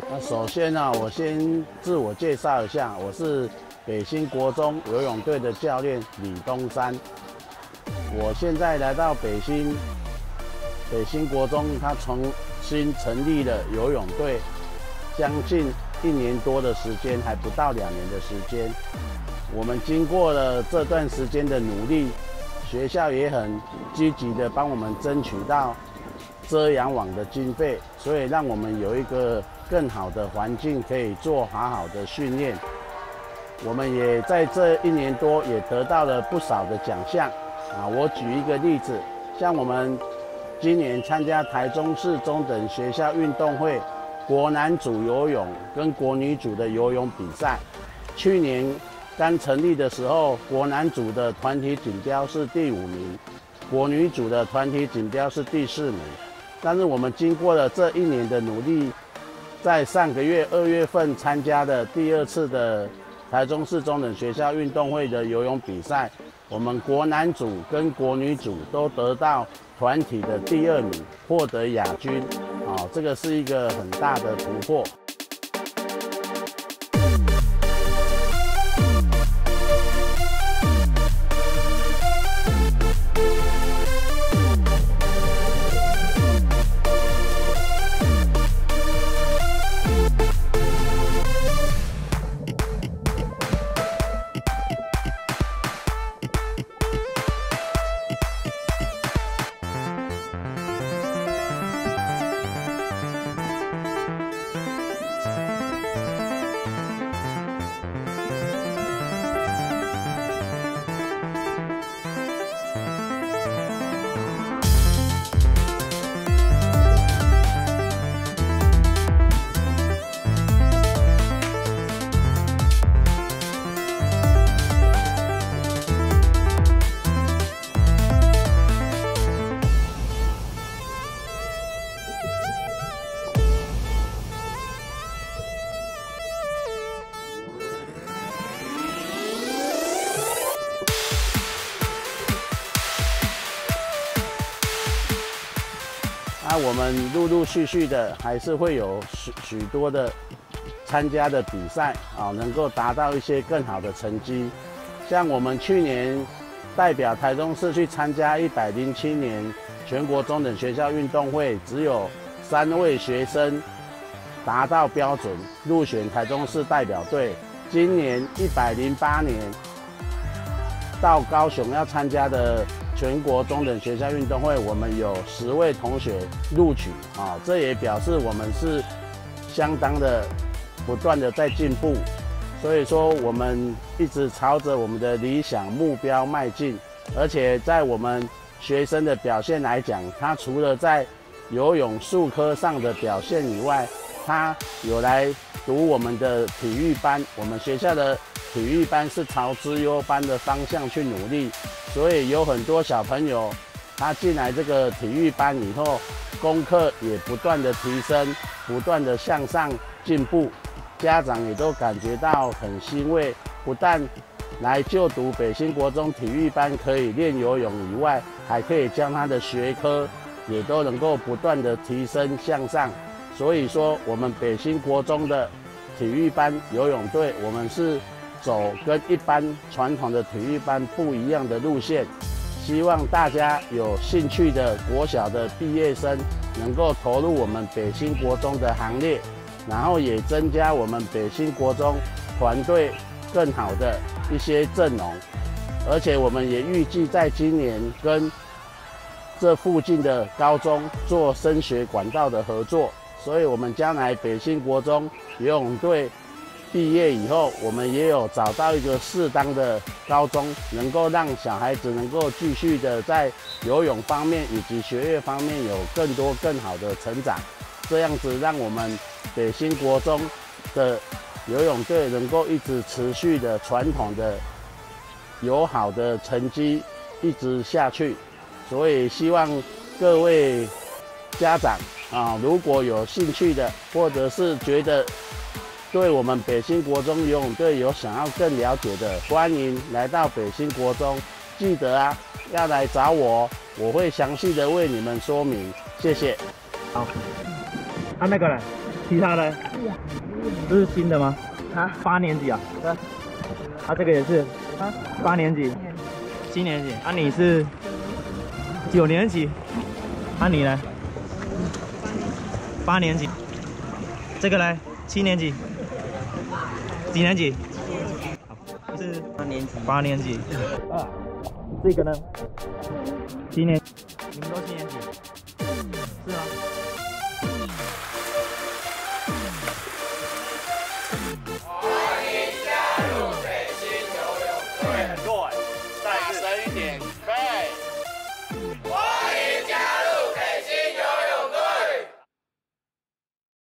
那首先呢，我先自我介绍一下，我是北新国中游泳队的教练李东山。我现在来到北新国中，他重新成立了游泳队，将近1年多的时间，还不到2年的时间。我们经过了这段时间的努力，学校也很积极的帮我们争取到遮阳网的经费，所以让我们有一个更好的环境，可以做好的训练。我们也在这1年多也得到了不少的奖项啊。我举一个例子，像我们今年参加台中市中等学校运动会国男组游泳跟国女组的游泳比赛。去年刚成立的时候，国男组的团体锦标是第5名，国女组的团体锦标是第4名。但是我们经过了这1年的努力，在上个月2月份参加的第2次的台中市中等学校运动会的游泳比赛，我们国男组跟国女组都得到团体的第2名，获得亚军。这个是一个很大的突破。我们陆陆续续的还是会有许多的参加的比赛能够达到一些更好的成绩。像我们去年代表台中市去参加107年全国中等学校运动会，只有3位学生达到标准入选台中市代表队。今年108年到高雄要参加的全国中等学校运动会，我们有10位同学录取这也表示我们是相当的不断的在进步。所以说我们一直朝着我们的理想目标迈进。而且在我们学生的表现来讲，他除了在游泳术科上的表现以外，他有来读我们的体育班。我们学校的体育班是朝资优班的方向去努力，所以有很多小朋友他进来这个体育班以后，功课也不断的提升，不断的向上进步。家长也都感觉到很欣慰，不但来就读北新国中体育班可以练游泳以外，还可以将他的学科也都能够不断的提升向上。所以说我们北新国中的体育班游泳队，我们是走跟一般传统的体育班不一样的路线，希望大家有兴趣的国小的毕业生能够投入我们北新国中的行列，然后也增加我们北新国中团队更好的一些阵容。而且我们也预计在今年跟这附近的高中做升学管道的合作，所以我们将来北新国中游泳队毕业以后，我们也有找到一个适当的高中，能够让小孩子能够继续的在游泳方面以及学业方面有更多更好的成长，这样子让我们北新国中的游泳队能够一直持续的传统的有好的成绩一直下去。所以希望各位家长如果有兴趣的，或者是觉得对我们北新国中游泳队有想要更了解的，欢迎来到北新国中。记得要来找我，我会详细的为你们说明。谢谢。 好，那个呢？其他的？ 这是新的吗？啊，8年级啊？对。啊，这个也是啊，8年级，7年级。啊，你是9年级？啊，你呢？8年级。这个呢？7年级。几年级？是8年级。8年级。啊，这个呢？7年。你们都7年级？是吗？ 欢迎加入北新游泳队。对，大声一点。